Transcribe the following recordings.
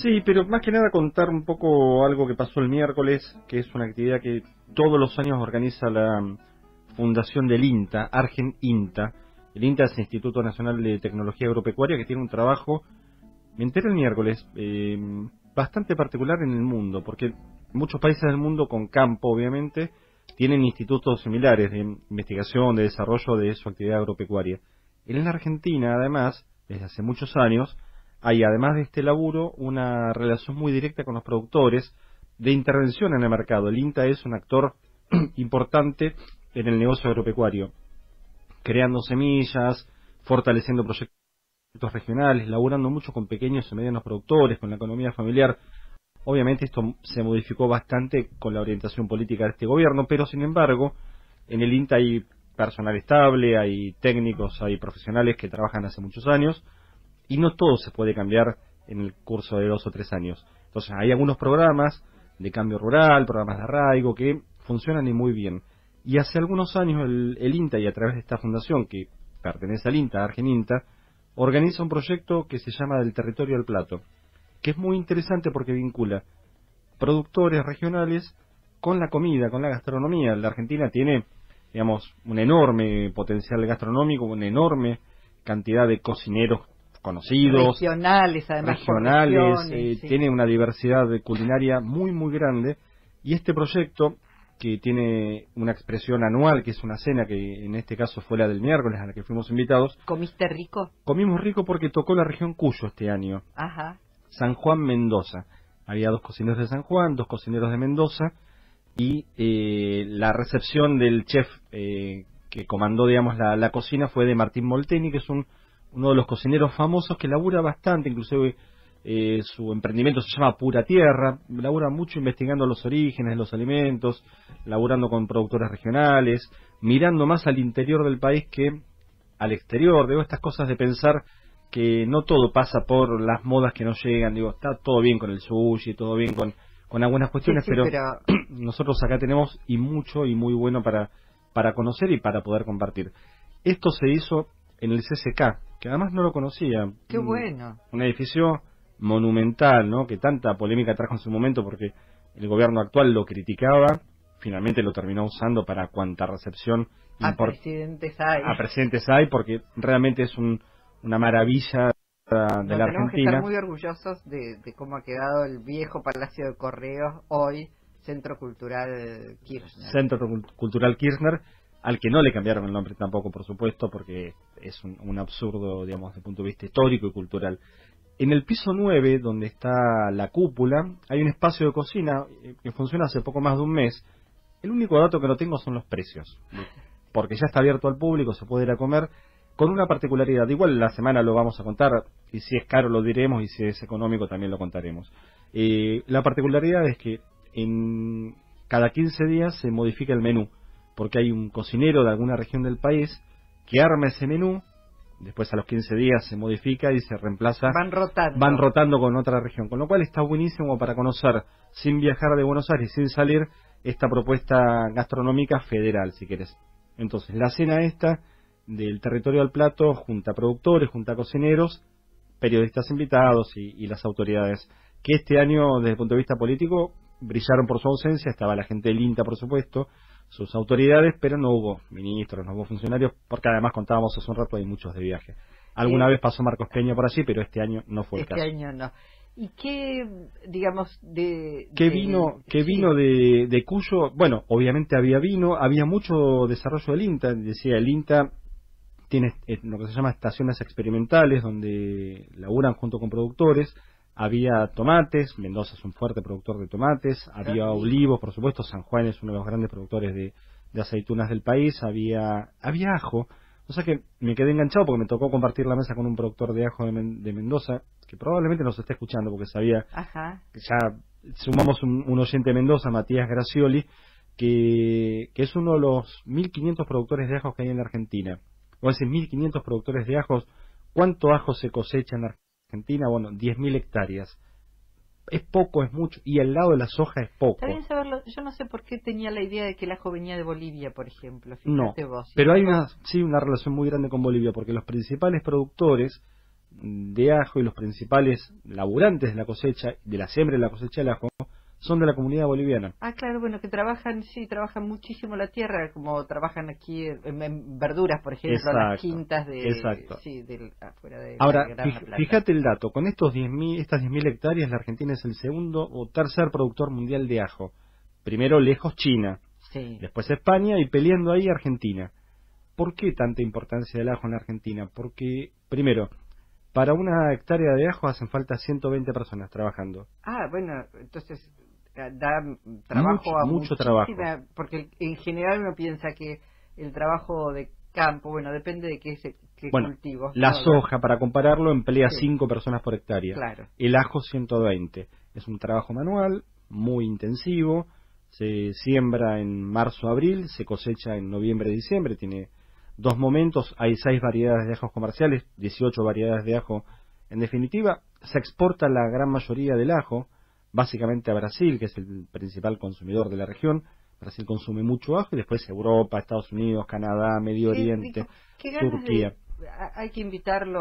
Sí, pero más que nada contar un poco algo que pasó el miércoles, que es una actividad que todos los años organiza la fundación del INTA, Argen INTA. El INTA es el Instituto Nacional de Tecnología Agropecuaria, que tiene un trabajo, me enteré el miércoles, bastante particular en el mundo, porque muchos países del mundo con campo, obviamente, tienen institutos similares de investigación, de desarrollo de su actividad agropecuaria. En la Argentina, además, desde hace muchos años, hay, además de este laburo, una relación muy directa con los productores de intervención en el mercado. El INTA es un actor importante en el negocio agropecuario, creando semillas, fortaleciendo proyectos regionales, laburando mucho con pequeños y medianos productores, con la economía familiar. Obviamente esto se modificó bastante con la orientación política de este gobierno, pero sin embargo, en el INTA hay personal estable, hay técnicos, hay profesionales que trabajan hace muchos años, y no todo se puede cambiar en el curso de 2 o 3 años. Entonces hay algunos programas de cambio rural, programas de arraigo, que funcionan y muy bien. Y hace algunos años el INTA, y a través de esta fundación que pertenece al INTA, Argen INTA, organiza un proyecto que se llama Del Territorio al Plato, que es muy interesante porque vincula productores regionales con la comida, con la gastronomía. La Argentina tiene, digamos, un enorme potencial gastronómico, una enorme cantidad de cocineros conocidos, regionales, además regionales, sí. Tiene una diversidad culinaria muy muy grande, y este proyecto, que tiene una expresión anual, que es una cena, que en este caso fue la del miércoles a la que fuimos invitados. ¿Comiste rico? Comimos rico porque tocó la región Cuyo este año. Ajá. San Juan, Mendoza. Había 2 cocineros de San Juan, 2 cocineros de Mendoza, y la recepción del chef que comandó, digamos, la cocina fue de Martín Molteni, que es uno de los cocineros famosos que labura bastante, inclusive su emprendimiento se llama Pura Tierra, labura mucho investigando los orígenes de los alimentos, laburando con productores regionales, mirando más al interior del país que al exterior. Digo, estas cosas de pensar que no todo pasa por las modas que nos llegan. Digo, está todo bien con el sushi, todo bien con algunas cuestiones, sí, pero nosotros acá tenemos y mucho y muy bueno para conocer y para poder compartir. Esto se hizo en el CCK, que además no lo conocía. Qué bueno. Un edificio monumental, ¿no? Que tanta polémica trajo en su momento porque el gobierno actual lo criticaba, finalmente lo terminó usando para cuanta recepción a presidentes hay, porque realmente es una maravilla de la Argentina. Tenemos que estar muy orgullosos de cómo ha quedado el viejo Palacio de Correos, hoy Centro Cultural Kirchner. Centro Cultural Kirchner, al que no le cambiaron el nombre tampoco, por supuesto, porque es un absurdo, digamos, desde el punto de vista histórico y cultural. En el piso 9, donde está la cúpula, hay un espacio de cocina que funciona hace poco más de un mes. El único dato que no tengo son los precios, porque ya está abierto al público, se puede ir a comer, con una particularidad. Igual la semana lo vamos a contar, y si es caro lo diremos, y si es económico también lo contaremos. La particularidad es que en cada 15 días se modifica el menú, porque hay un cocinero de alguna región del país que arma ese menú. Después a los 15 días se modifica y se reemplaza. Van rotando con otra región. Con lo cual está buenísimo para conocer, sin viajar de Buenos Aires, sin salir, esta propuesta gastronómica federal, si querés. Entonces, la cena esta, del Territorio al Plato, junta a productores, junta a cocineros, periodistas invitados y las autoridades, que este año, desde el punto de vista político, brillaron por su ausencia. Estaba la gente del INTA, por supuesto, sus autoridades, pero no hubo ministros, no hubo funcionarios, porque además contábamos hace un rato, hay muchos de viaje. Alguna vez pasó Marcos Peña por allí, pero este año no fue el caso. Este año no. ¿Y qué, digamos, ¿Qué vino de Cuyo? Bueno, obviamente había vino, había mucho desarrollo del INTA. Decía, el INTA tiene lo que se llama estaciones experimentales, donde laburan junto con productores. Había tomates, Mendoza es un fuerte productor de tomates, había olivos, por supuesto, San Juan es uno de los grandes productores de aceitunas del país, había ajo, o sea que me quedé enganchado porque me tocó compartir la mesa con un productor de ajo de Mendoza, que probablemente nos esté escuchando porque sabía que ya sumamos un oyente de Mendoza, Matías Gracioli, que es uno de los 1.500 productores de ajos que hay en la Argentina. Vos decís, 1.500 productores de ajos, ¿cuánto ajo se cosecha en Argentina? Bueno, 10.000 hectáreas. Es poco, es mucho, y al lado de la soja es poco. Está bien saberlo. Yo no sé por qué tenía la idea de que el ajo venía de Bolivia, por ejemplo. Fíjate no, vos, pero hay una relación muy grande con Bolivia, porque los principales productores de ajo y los principales laburantes de la cosecha, de la siembra y la cosecha del ajo, son de la comunidad boliviana. Ah, claro, bueno, que trabajan muchísimo la tierra, como trabajan aquí en verduras, por ejemplo, Exacto, las quintas de... exacto. Sí, afuera de Ahora, la Gran Plata. fíjate el dato, con estas 10.000 hectáreas, la Argentina es el segundo o tercer productor mundial de ajo. Primero lejos China, Sí. después España y peleando ahí Argentina. ¿Por qué tanta importancia del ajo en la Argentina? Porque, primero, para una hectárea de ajo hacen falta 120 personas trabajando. Ah, bueno, entonces da trabajo a mucho muchísima, trabajo. porque en general uno piensa que el trabajo de campo, bueno, depende de qué cultivos. La ¿no? soja, para compararlo, emplea Sí. 5 personas por hectárea. Claro. El ajo 120. Es un trabajo manual, muy intensivo. Se siembra en marzo-abril, se cosecha en noviembre-diciembre. Tiene 2 momentos. Hay 6 variedades de ajos comerciales, 18 variedades de ajo. En definitiva, se exporta la gran mayoría del ajo, básicamente a Brasil, que es el principal consumidor de la región. Brasil consume mucho ajo y después Europa, Estados Unidos, Canadá, Medio Oriente, ¿Qué ganas Turquía. Hay que invitarlo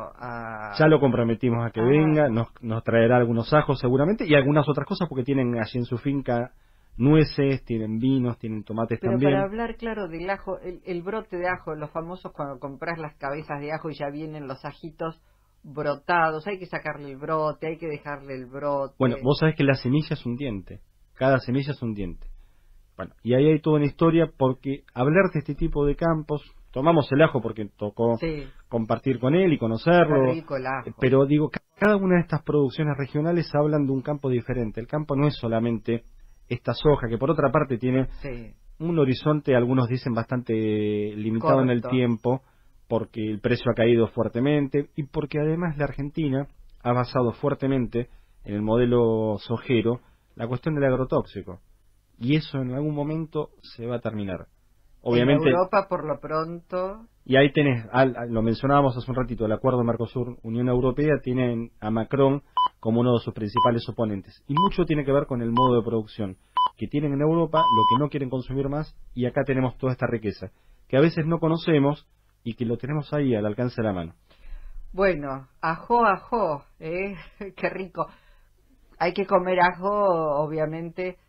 a... Ya lo comprometimos a que venga, nos traerá algunos ajos seguramente y algunas otras cosas porque tienen allí en su finca nueces, tienen vinos, tienen tomates Pero también. para hablar, claro, del ajo, el brote de ajo, los famosos cuando compras las cabezas de ajo y ya vienen los ajitos brotados, hay que sacarle el brote, hay que dejarle el brote. Bueno, vos sabés que la semilla es un diente, cada semilla es un diente. Bueno, y ahí hay toda una historia porque hablar de este tipo de campos, tomamos el ajo porque tocó compartir con él y conocerlo, rico el ajo. Pero digo, cada una de estas producciones regionales hablan de un campo diferente. El campo no es solamente esta soja, que por otra parte tiene un horizonte, algunos dicen bastante limitado en el tiempo, porque el precio ha caído fuertemente y porque además la Argentina ha basado fuertemente en el modelo sojero la cuestión del agrotóxico. Y eso en algún momento se va a terminar. Obviamente, en Europa, por lo pronto... Y ahí tenés, lo mencionábamos hace un ratito, el acuerdo Mercosur-Unión Europea tiene a Macron como uno de sus principales oponentes. Y mucho tiene que ver con el modo de producción que tienen en Europa, lo que no quieren consumir más, y acá tenemos toda esta riqueza, que a veces no conocemos y que lo tenemos ahí al alcance de la mano. Bueno, ajo, qué rico. Hay que comer ajo, obviamente...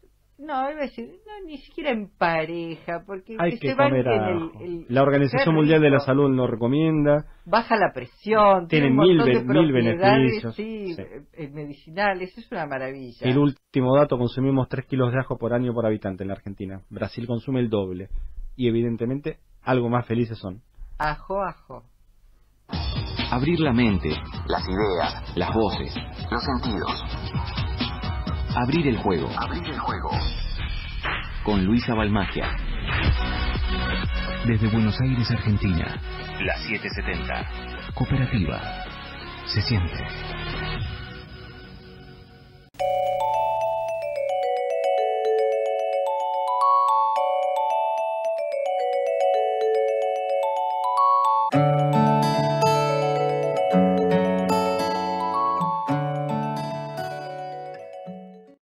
No, iba a decir, no, ni siquiera en pareja, porque hay que se comer ajo. La Organización Mundial de la Salud lo recomienda. Baja la presión, tiene mil beneficios. Sí, medicinales, es una maravilla. El último dato, consumimos 3 kilos de ajo por año por habitante en la Argentina. Brasil consume el doble. Y evidentemente, algo más felices son. Ajo. Abrir la mente, las ideas, las voces, los sentidos. Abrir el juego. Con Luisa Balmagia. Desde Buenos Aires, Argentina. La 770. Cooperativa. Se siente.